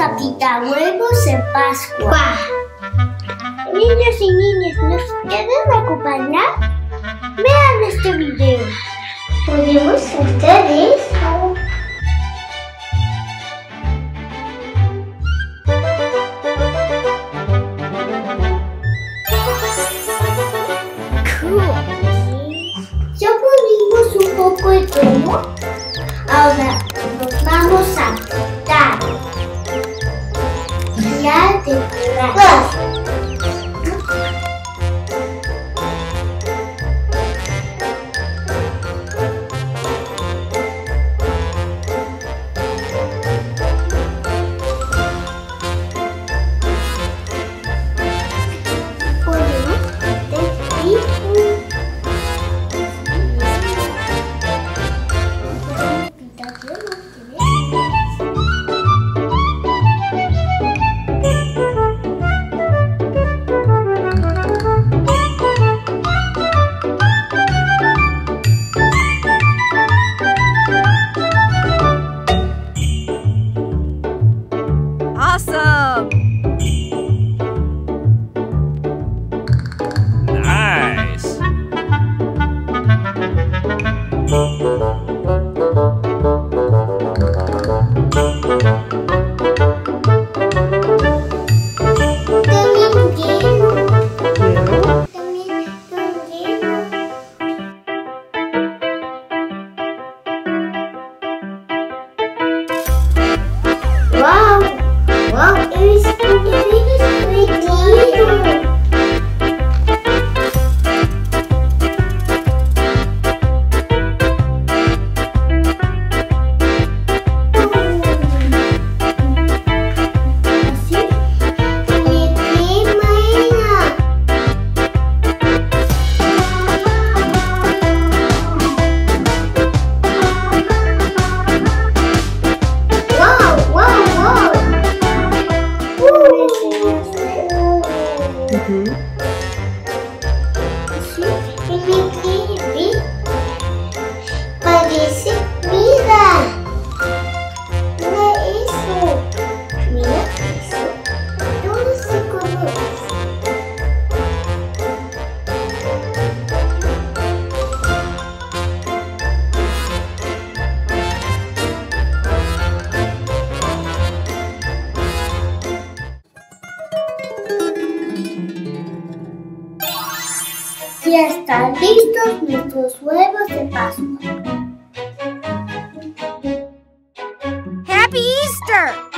a pintar huevos de Pascua. Niños y niñas, ¿nos quieren acompañar? Vean este video. ¿Podemos hacer eso? Ya ponimos un poco de todo. Ahora nos vamos a pintar y a decorar. Awesome! Nice! Wow! Wow, eres pequeño. Parece, mira eso, mira eso, todos se conocen. Ya están listos nuestros huevos de Pascua. Happy Easter!